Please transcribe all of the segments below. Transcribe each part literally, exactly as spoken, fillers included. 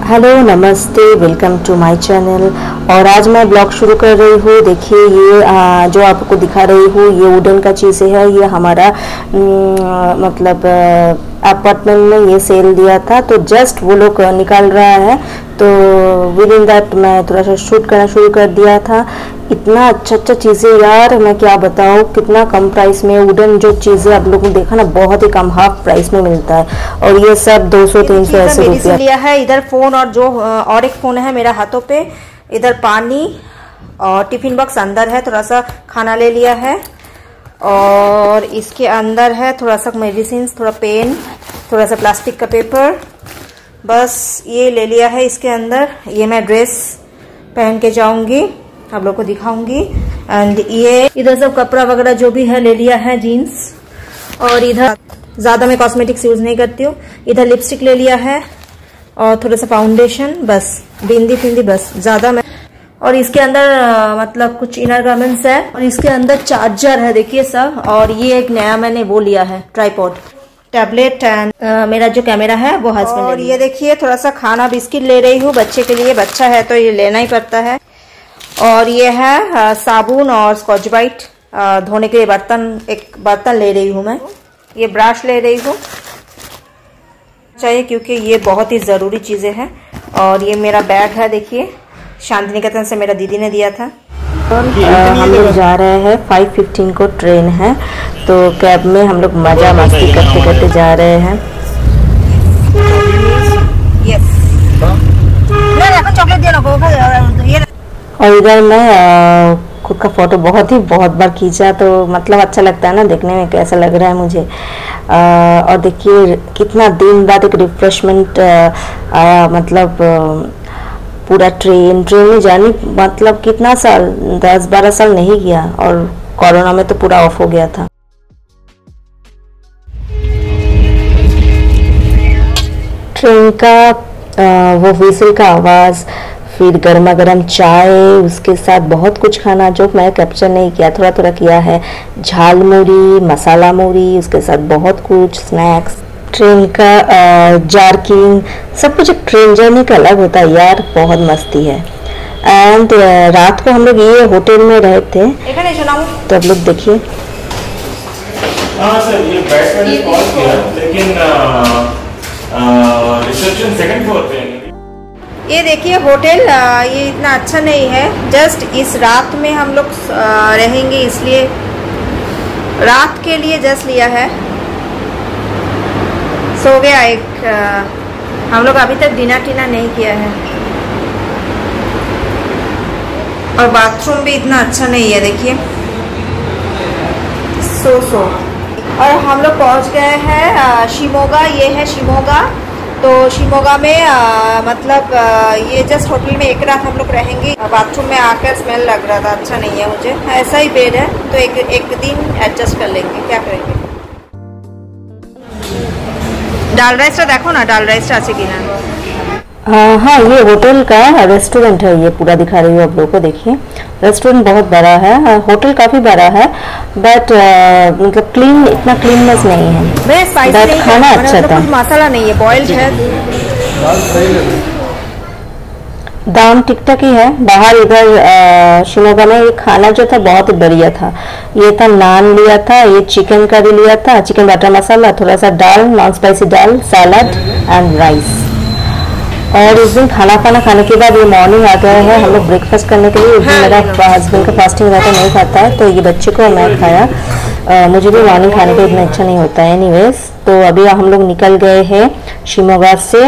Hello नमस्ते, welcome to my channel. और आज मैं ब्लॉग शुरू कर रही हूँ। देखिए ये आ, जो आपको दिखा रही हूँ ये वुडन का चीज़ें है। ये हमारा न, मतलब अपार्टमेंट में ये सेल दिया था, तो जस्ट वो लोग निकाल रहा है, तो विद इन दैट मैं थोड़ा सा शूट करना शुरू कर दिया था। इतना अच्छा अच्छा चीज़ें यार, मैं क्या बताऊँ, कितना कम प्राइस में वुडन जो चीज़ें आप लोगों ने देखा ना, बहुत ही कम हाफ प्राइस में मिलता है। और ये सब दो सौ तीन सौ ऐसे रुपया लिया है। इधर फोन और जो और एक फोन है मेरा हाथों पे, इधर पानी और टिफिन बॉक्स अंदर है, थोड़ा सा खाना ले लिया है। और इसके अंदर है थोड़ा सा मेडिसिन, थोड़ा पेन, थोड़ा सा प्लास्टिक का पेपर, बस ये ले लिया है इसके अंदर। ये मैं ड्रेस पहन के जाऊंगी, आप लोग को दिखाऊंगी। एंड ये इधर सब कपड़ा वगैरह जो भी है ले लिया है, जीन्स। और इधर ज्यादा मैं कॉस्मेटिक्स यूज नहीं करती हूँ। इधर लिपस्टिक ले लिया है और थोड़ा सा फाउंडेशन, बस बिंदी फिंदी, बस ज्यादा मैं। और इसके अंदर आ, मतलब कुछ इनर गारमेंट्स है। और इसके अंदर चार्जर है, देखिए सब। और ये एक नया मैंने वो लिया है, ट्राइपॉड, टैबलेट एंड मेरा जो कैमरा है वो हस्बैंड। और ये देखिए थोड़ा सा खाना बिस्किट ले रही हूँ बच्चे के लिए, बच्चा है तो ये लेना ही पड़ता है। और ये है साबुन और स्कॉच ब्राइट धोने के लिए बर्तन, एक बर्तन ले रही हूँ मैं। ये ब्रश ले रही हूँ चाहिए क्योंकि ये बहुत ही जरूरी चीजें हैं। और ये मेरा बैग है, देखिए शांति निकेतन से मेरा दीदी ने दिया था। और हम लोग जा रहे हैं, फाइव फिफ्टीन को ट्रेन है, तो कैब में हम लोग मजा मस्ती करते करते जा रहे हैं। और इधर मैं खुद का फोटो बहुत ही बहुत बार खींचा, तो मतलब अच्छा लगता है ना देखने में, कैसा लग रहा है मुझे। आ, और देखिए कितना दिन बाद एक रिफ्रेशमेंट आया, मतलब पूरा ट्रेन ट्रेन में जाने मतलब कितना साल, दस बारह साल नहीं गया, और कोरोना में तो पूरा ऑफ हो गया था। ट्रेन का आ, वो व्हिसल का आवाज़, फिर गर्मा गर्म चाय, उसके साथ बहुत कुछ खाना जो मैं कैप्चर नहीं किया, थोड़ा थोड़ा किया है। झाल मूढ़ी, मसाला मूढ़ी, उसके साथ बहुत कुछ स्नैक्स। ट्रेन का जार्किंग, सब कुछ। ट्रेन जर्नी का अलग होता है यार, बहुत मस्ती है। एंड रात को हम लोग ये होटल में रहे थे, तो अब लोग देखिए। हाँ सर, ये बैठ मैंने कॉल किया, लेकिन रिसेप्शन सेकंड फ्लोर पे है। ये देखिए होटल, ये इतना अच्छा नहीं है। जस्ट इस रात में हम लोग रहेंगे, इसलिए रात के लिए जस्ट लिया है। सो गया एक, हम लोग अभी तक डिनर टिनर नहीं किया है। और बाथरूम भी इतना अच्छा नहीं है, देखिए। सो सो और हम लोग पहुंच गए हैं शिमोगा। ये है शिमोगा। तो शिमोगा में आ, मतलब आ, ये जस्ट होटल में एक रात हम लोग रहेंगे। बाथरूम में आकर स्मेल लग रहा था, अच्छा नहीं है मुझे। ऐसा ही बेड है, तो एक एक दिन एडजस्ट कर लेंगे, क्या करेंगे। डाल राइस देखो ना, डाल राइस আছে কিনা। हाँ हाँ, ये होटल का रेस्टोरेंट है, ये पूरा दिखा रही हूँ आप लोगों को। देखिए रेस्टोरेंट बहुत बड़ा है, होटल काफी बड़ा है, बट मतलब क्लीन, इतना क्लीननेस नहीं है। बट खाना अच्छा था, मसाला नहीं है, बॉइल्ड है। दाम ठीक ठाक ही है। बाहर इधर शिमोगा में ये खाना जो था बहुत ही बढ़िया था। ये था नान लिया था, ये चिकन करी लिया था, चिकन बटर मसाला, थोड़ा सा दाल, नॉन स्पाइसी दाल, सैलड एंड राइस। और इस दिन खाना खाना खाने के बाद ये मॉर्निंग आ गए हैं हम लोग ब्रेकफास्ट करने के लिए। मेरा हस्बैंड का फास्टिंग रहता नहीं खाता है, तो ये बच्चे को मैं खाया। आ, मुझे भी मॉर्निंग खाने का इतना अच्छा नहीं होता है। एनीवेज, तो अभी हम लोग निकल गए हैं शिमोगा से।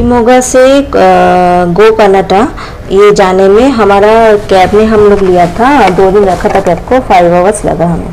शिवमोगा से गो कर्नाटा ये जाने में हमारा कैब में हम लोग लिया था, दो दिन रखा था कैब को, फाइव आवर्स लगा हमें।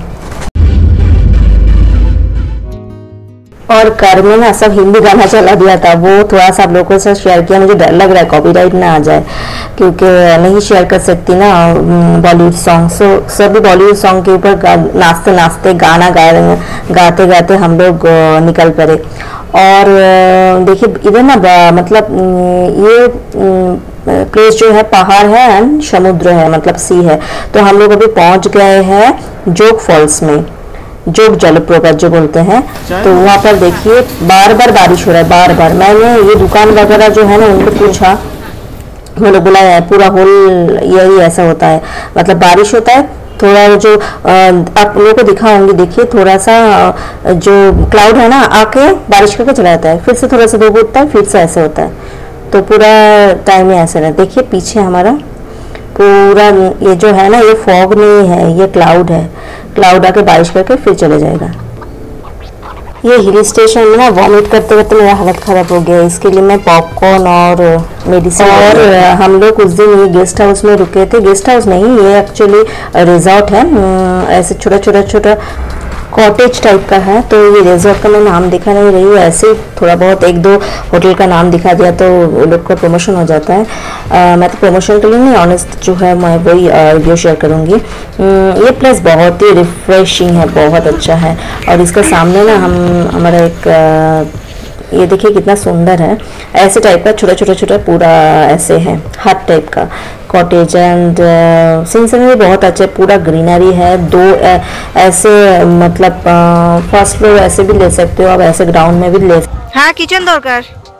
और कार में ना सब हिंदी गाना चला दिया था, वो थोड़ा सा आप लोगों से शेयर किया। मुझे डर लग रहा है कॉपीराइट ना आ जाए, क्योंकि नहीं शेयर कर सकती ना बॉलीवुड सॉन्ग। सो सभी बॉलीवुड सॉन्ग के ऊपर नाचते नाचते गाना गा रहे गाते गाते हम लोग निकल पड़े। और देखिए इधर ना मतलब ये प्लेस जो है पहाड़ है एंड समुद्र है, मतलब सी है। तो हम लोग अभी पहुंच गए हैं जोग फॉल्स में, जोग जलप्रपात जो बोलते हैं। तो वहाँ पर देखिए बार बार बारिश हो रहा है, बार बार। मैंने ये दुकान वगैरह जो है ना उनको पूछा, वो लोग बोला है पूरा होल यही ऐसा होता है, मतलब बारिश होता है थोड़ा, जो आप लोगों को दिखाऊंगी। देखिए थोड़ा सा जो क्लाउड है ना आके बारिश करके चला जाता है, फिर से थोड़ा सा धूप उठता है, फिर से ऐसे होता है। तो पूरा टाइम ही ऐसे रहता है। देखिए पीछे हमारा पूरा ये जो है ना ये फॉग नहीं है, ये क्लाउड है। क्लाउड आके बारिश करके फिर चले जाएगा। ये हिल स्टेशन में ना वॉमिट करते करते मेरा हालत खराब हो गया, इसके लिए मैं पॉपकॉर्न और मेडिसिन। और हम लोग उस दिन ये गेस्ट हाउस में रुके थे, गेस्ट हाउस नहीं ये एक्चुअली रिजॉर्ट है, ऐसे छोटा छोटा छोटा कॉटेज टाइप का है। तो ये रिजॉर्ट का मैं नाम दिखा नहीं रही हूँ, ऐसे थोड़ा बहुत एक दो होटल का नाम दिखा दिया तो वो लोग का प्रमोशन हो जाता है। आ, मैं तो प्रमोशन के लिए नहीं, ऑनेस्ट जो है मैं वही वीडियो शेयर करूँगी। ये प्लेस बहुत ही रिफ्रेशिंग है, बहुत अच्छा है। और इसका सामने ना हम हमारा एक आ, ये देखिए कितना सुंदर है, ऐसे टाइप का छोटा छोटा छोटा पूरा ऐसे है हट टाइप का कॉटेज। एंड सीन सीनरी बहुत अच्छा है, पूरा ग्रीनरी है। दो uh, ऐसे मतलब फर्स्ट फ्लोर ऐसे भी ले सकते हो आप, ऐसे ग्राउंड में भी ले। হ্যাঁ কিচেন দরকার,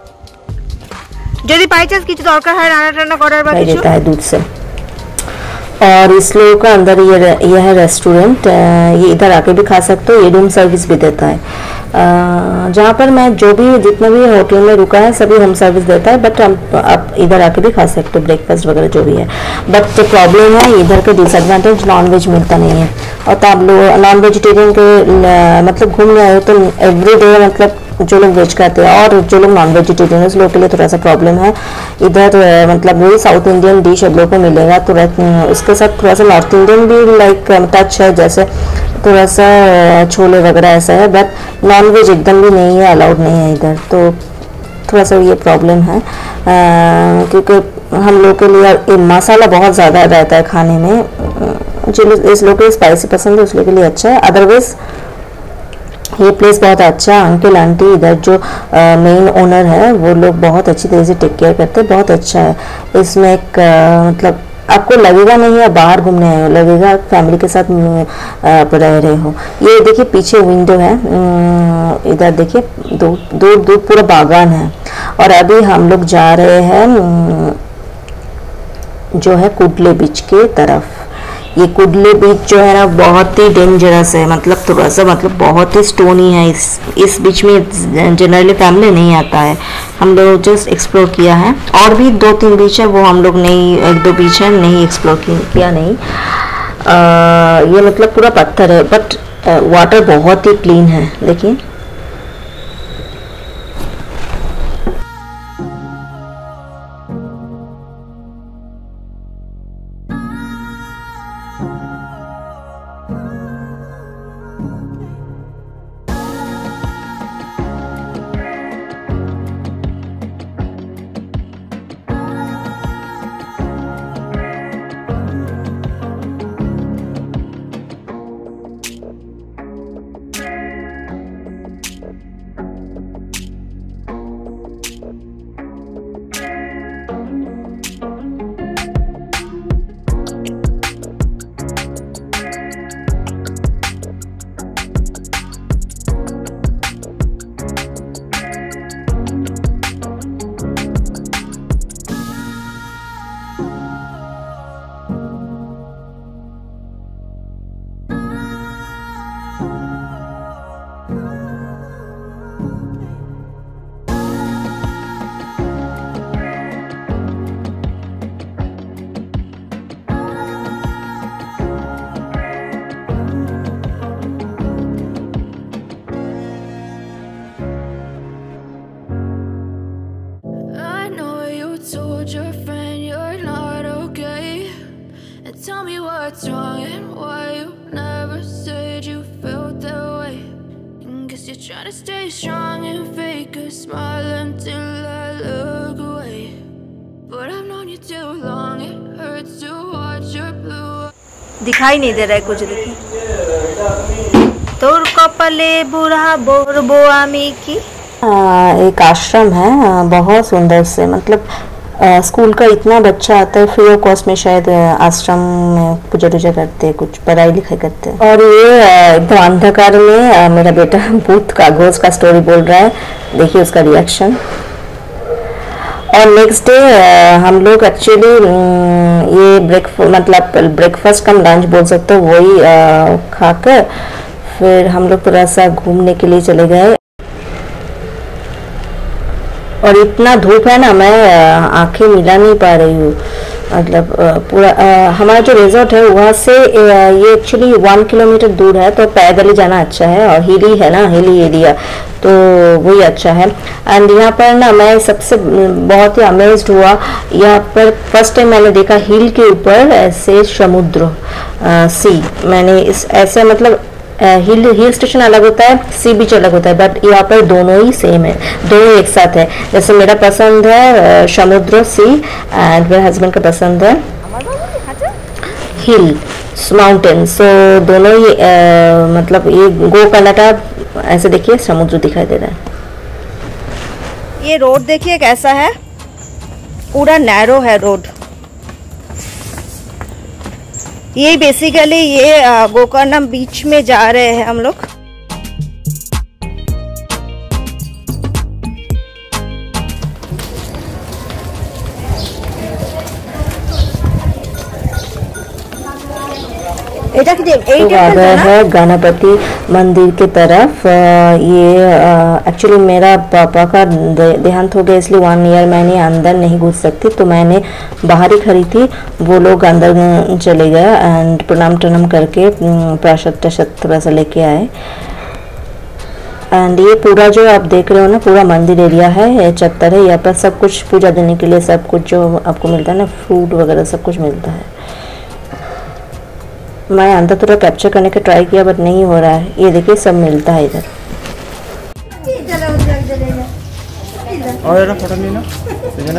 যদি বাই চান্স কিছু দরকার হয় রান্না টান্না করার বা কিছু देता है दूध से। और इस लोगों का अंदर ये ये है रेस्टोरेंट, ये इधर आके भी खा सकते हो, ये रूम सर्विस भी देता है। जहाँ पर मैं जो भी जितना भी होटल में रुका है सभी होम सर्विस देता है, बट हम आप इधर आके भी खा सकते हो ब्रेकफास्ट वगैरह जो भी है। बट जो प्रॉब्लम है इधर का डिसएडवांटेज नॉन वेज मिलता नहीं है। और तो आप लोग नॉन वेजिटेरियन के मतलब घूमने आए हो तो एवरी डे मतलब जो लोग वेज खाते हैं और जो लोग नॉन वेजिटेरियन उस लोग के लिए थोड़ा सा प्रॉब्लम है। इधर मतलब वही साउथ इंडियन डिश अब लोग को मिलेगा, तो उसके साथ थोड़ा सा नॉर्थ इंडियन भी लाइक टच है, जैसे थोड़ा सा छोले वगैरह ऐसा है। बट नॉन वेज एकदम भी नहीं है, अलाउड नहीं है इधर, तो थोड़ा सा ये प्रॉब्लम है। आ, क्योंकि हम लोग के लिए मसाला बहुत ज़्यादा रहता है खाने में, जो इस लोग को स्पाइसी पसंद है उस लोग के लिए अच्छा है। अदरवाइज ये प्लेस बहुत अच्छा है। अंकल आंटी इधर जो मेन ओनर है वो लोग बहुत अच्छी तरह से टेक केयर करते हैं, बहुत अच्छा है। इसमें एक आ, मतलब आपको लगेगा नहीं है बाहर घूमने आए हो, लगेगा फैमिली के साथ आप रह रहे हो। ये देखिए पीछे विंडो है, इधर देखिए दूर दूर दूर पूरा बागान है। और अभी हम लोग जा रहे हैं जो है कुडले बीच के तरफ। ये कुडले बीच जो है ना बहुत ही डेंजरस है, मतलब थोड़ा सा मतलब बहुत ही स्टोनी है। इस इस बीच में जनरली फैमिली नहीं आता है, हम लोग जस्ट एक्सप्लोर किया है। और भी दो तीन बीच है वो हम लोग नहीं, एक दो बीच है नहीं एक्सप्लोर किया नहीं। आ, ये मतलब पूरा पत्थर है बट वाटर बहुत ही क्लीन है, देखिए। Try to stay strong and fake a smile until I look away. But I've known you too long, it hurts to watch your blue. दिखाई नहीं दे रहा है कुछ, देखिए। तोर कपले बुरा बोरबो आमी की। एक आश्रम है, बहुत सुंदर से, मतलब स्कूल का इतना बच्चा आता है, फ्री ऑफ कॉस्ट में शायद आश्रम में पूजा टूजा करते हैं, कुछ पढ़ाई लिखाई करते हैं। और ये एकदम अंधकार में मेरा बेटा भूत का घोष का स्टोरी बोल रहा है, देखिए उसका रिएक्शन। और नेक्स्ट डे हम लोग एक्चुअली ये ब्रेकफास्ट मतलब ब्रेकफास्ट कम लंच बोल सकते हो, वही खाकर फिर हम लोग थोड़ा सा घूमने के लिए चले गए। और इतना धूप है ना, मैं आंखें मिला नहीं पा रही हूँ, मतलब पूरा हमारा जो रिजॉर्ट है वहाँ से ये एक्चुअली वन किलोमीटर दूर है, तो पैदल ही जाना अच्छा है, और हिली है ना, हिली एरिया, तो वही अच्छा है। एंड यहाँ पर ना मैं सबसे बहुत ही अमेज्ड हुआ, यहाँ पर फर्स्ट टाइम मैंने देखा हिल के ऊपर ऐसे समुद्र सी, मैंने इस ऐसे मतलब हिल हिल स्टेशन अलग होता है, सी बीच अलग होता है, बट यहाँ पर दोनों ही सेम है, दोनों एक साथ है। जैसे मेरा पसंद है समुद्र सी, एंड मेरे हस्बैंड का पसंद है हिल माउंटेन, सो दोनों ही आ, मतलब ये गो कर्नाटक, ऐसे देखिए समुद्र दिखाई दे रहा है। ये रोड देखिए कैसा है, पूरा नैरो है रोड। ये बेसिकली ये गोकर्णम बीच में जा रहे हैं हम लोग। है गणपति मंदिर की तरफ। ये एक्चुअली मेरा पापा का देहांत हो गया, इसलिए वन ईयर मैंने अंदर नहीं घुस सकती, तो मैंने बाहर ही खड़ी थी, वो लोग अंदर चले गए एंड प्रणाम टनाम करके प्रसाद प्रसाद थोड़ा सा लेके आए। एंड ये पूरा जो आप देख रहे हो ना, पूरा मंदिर एरिया है, ये चत्तर है, यहाँ पर सब कुछ पूजा देने के लिए सब कुछ जो आपको मिलता है ना, फ्रूट वगैरह सब कुछ मिलता है। मैं अंदर थोड़ा कैप्चर करने का ट्राई किया बट नहीं हो रहा है। ये देखिए सब मिलता है इधर। और फोटो लेना ना,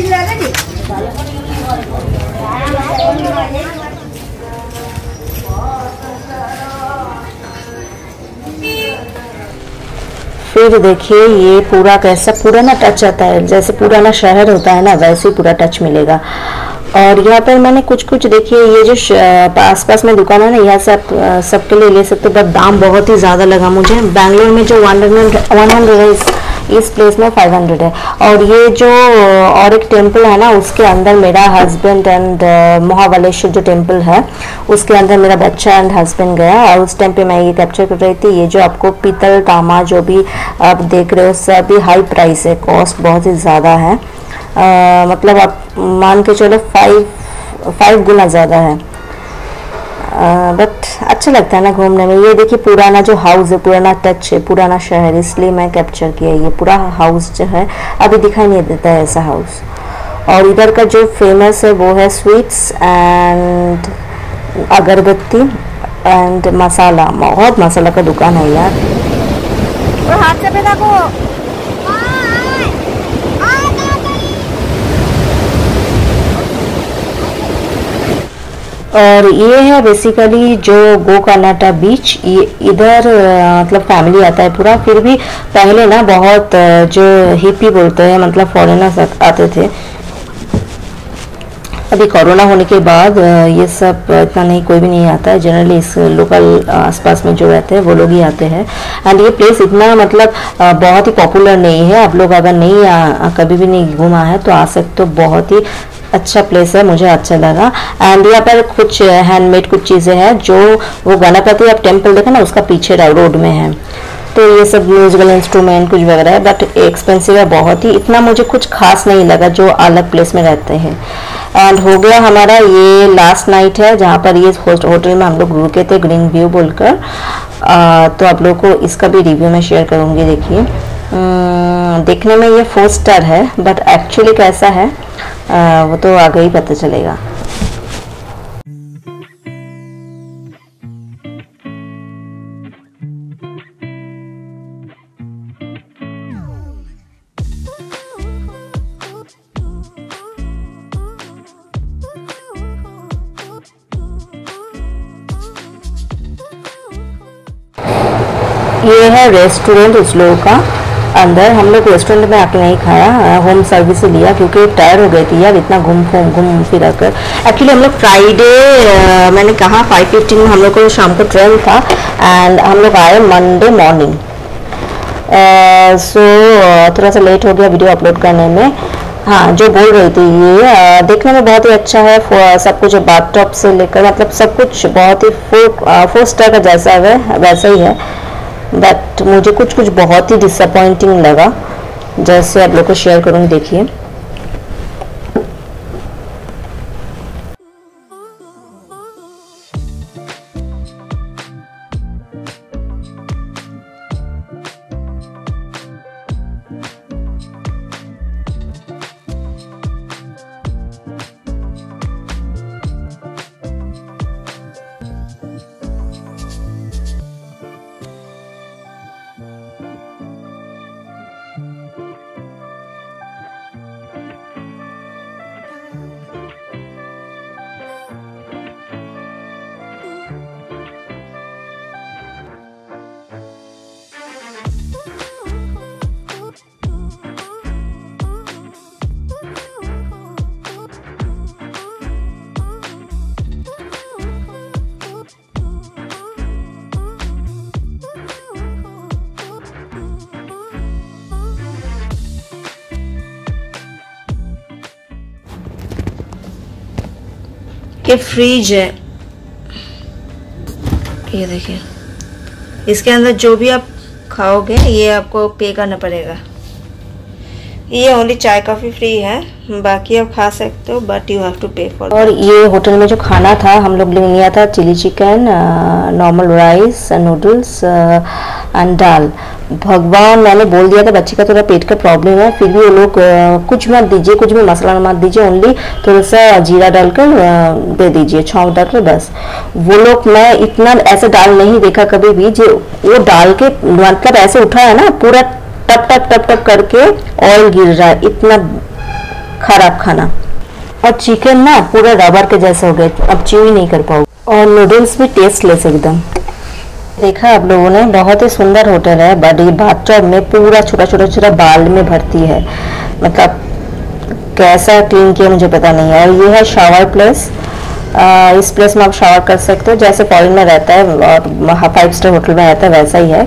फिर देखिए ये पूरा कैसा पूरा ना टच आता है, जैसे पुराना शहर होता है ना, वैसे ही पूरा टच मिलेगा। और यहाँ पर मैंने कुछ कुछ देखिए, ये जो आस पास में दुकान है ना, यहाँ से आप सबके लिए ले सकते हो, बट दाम बहुत ही ज़्यादा लगा मुझे। बैंगलोर में जो वन हंड्रेड वन हंड्रेड है, इस, इस प्लेस में फाइव हंड्रेड है। और ये जो और एक टेम्पल है ना, उसके अंदर मेरा हस्बैंड एंड महाबलेश्वर जो टेम्पल है, उसके अंदर मेरा बच्चा एंड हस्बैंड गया, और उस टाइम पे मैं ये कैप्चर कर रही थी। ये जो आपको पीतल तामा जो भी आप देख रहे हो, सभी हाई प्राइस है, कॉस्ट बहुत ही ज़्यादा है। Uh, मतलब आप मान के चलो फाइव फाइव गुना ज़्यादा है, बट uh, अच्छा लगता है ना घूमने में। ये देखिए पुराना जो हाउस है, पुराना टच है, पुराना शहर, इसलिए मैं कैप्चर किया। ये पूरा हाउस जो है अभी दिखाई नहीं देता है ऐसा हाउस। और इधर का जो फेमस है वो है स्वीट्स एंड अगरबत्ती एंड मसाला, बहुत मसाला का दुकान है यार। और हाथ से पे को और ये है बेसिकली जो गो कर्नाटक बीच। ये इधर मतलब फैमिली आता है पूरा। फिर भी पहले ना बहुत जो हिप्पी बोलते हैं, मतलब फॉरेनर्स आते थे। अभी कोरोना होने के बाद ये सब इतना नहीं, कोई भी नहीं आता है। जनरली इस लोकल आसपास में जो रहते हैं वो लोग ही आते हैं। एंड ये प्लेस इतना मतलब बहुत ही पॉपुलर नहीं है। आप लोग अगर नहीं आ, कभी भी नहीं घूमा है तो आ सकते हो। बहुत ही अच्छा प्लेस है, मुझे अच्छा लगा। एंड यहाँ पर कुछ हैंडमेड कुछ चीज़ें हैं, जो वो गणपति आप टेम्पल देखा ना, उसका पीछे रोड में है। तो ये सब म्यूजिकल इंस्ट्रूमेंट कुछ वगैरह है, बट एक्सपेंसिव है बहुत ही। इतना मुझे कुछ खास नहीं लगा जो अलग प्लेस में रहते हैं। एंड हो गया हमारा ये लास्ट नाइट है, जहाँ पर ये होटल में हम लोग रुके थे, ग्रीन व्यू बोलकर। तो आप लोग को इसका भी रिव्यू में शेयर करूँगी। देखिए देखने में ये फोर स्टार है, बट एक्चुअली कैसा है आ, वो तो आगे ही पता चलेगा। ये है रेस्टोरेंट उस लोगों का अंदर। हम लोग रेस्टोरेंट में आके नहीं खाया, होम सर्विस से लिया क्योंकि टायर हो गई थी यार इतना घूम घूम घूम फिर कर। एक्चुअली हम लोग फ्राइडे मैंने कहा फाइव फिफ्टीन में हम लोग को शाम को ट्रेन था एंड हम लोग आए मंडे मॉर्निंग। सो थोड़ा सा लेट हो गया वीडियो अपलोड करने में। हाँ, जो बोल रही थी ये आ, देखने में बहुत ही अच्छा है, सब कुछ बाथ टॉप से लेकर मतलब सब कुछ बहुत ही फोर फोर स्टार का जैसा है वैसा ही है। बट मुझे कुछ कुछ बहुत ही डिसअपॉइंटिंग लगा, जैसे आप लोग को शेयर करूँगी, देखिए। के फ्रिज है, ये देखिए, इसके अंदर जो भी आप खाओगे ये आपको पे करना पड़ेगा। ये ओनली चाय कॉफी फ्री है, बाकी आप खा सकते हो but you have to pay for. और ये होटल में जो खाना था हम लोग ने लिया था chilli chicken, normal rice, noodles and दाल। भगवान, मैंने बोल दिया था बच्चे का थोड़ा पेट का प्रॉब्लम है, फिर भी वो लोग कुछ मत दीजिए, कुछ भी मसाला मत दीजिए, ओनली थोड़ा सा जीरा डालकर दे दीजिए, छौंक डालकर बस। वो लोग, मैं इतना ऐसे दाल नहीं देखा कभी भी, जो वो डाल के मतलब ऐसे उठा है ना, पूरा टप टप टप टप करके ऑयल गिर रहा है, इतना खराब खाना। और चिकन ना पूरा रबर के जैसे हो गए, अब च्यू ही नहीं कर पाओगे। और नूडल्स भी टेस्टलेस एकदम। देखा आप लोगों ने, बहुत ही सुंदर होटल है, बट ये बाथटब में पूरा छोटा छोटा छोटा बाल में भरती है, मतलब कैसा क्लीन किया मुझे पता नहीं है। और ये है शावर प्लेस, आ, इस प्लेस में आप शावर कर सकते हो जैसे फॉरेन में रहता है और फाइव स्टार होटल में रहता है वैसा ही है।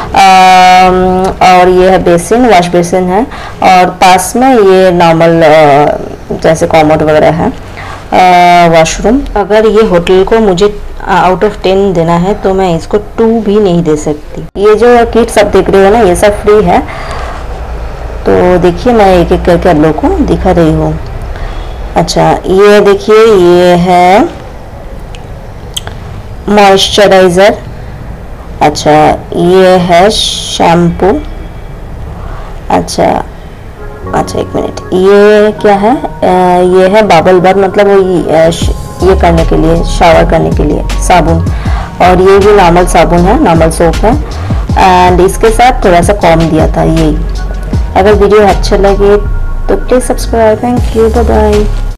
आ, और ये है बेसिन, वॉश बेसिन है, और पास में ये नॉर्मल जैसे कॉमोड वगैरह है, वॉशरूम। अगर ये होटल को मुझे आउट ऑफ टेन देना है तो मैं इसको टू भी नहीं दे सकती। ये जो किट सब देख रहे हो ना, ये सब फ्री है, तो देखिए मैं एक एक करके आप लोग को दिखा रही हूँ। अच्छा, ये देखिए, ये है मॉइस्चराइज़र। अच्छा, ये है शैम्पू। अच्छा अच्छा एक मिनट, ये क्या है? आ, ये है बबल बाथ, मतलब वो ये, ये करने के लिए, शावर करने के लिए साबुन। और ये भी नॉर्मल साबुन है, नॉर्मल सोप है, एंड इसके साथ थोड़ा सा कॉम दिया था। यही, अगर वीडियो अच्छा लगे तो please subscribe. Thank you, bye bye.